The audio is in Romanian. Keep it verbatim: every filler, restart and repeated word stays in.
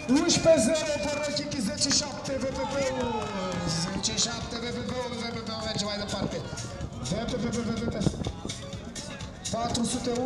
unsprezece zero, Părăchiti zece șapte, V P P-ul. zece șapte, V P P-ul, V P P-ul merge mai departe. V P P, V P P, patru sute unu.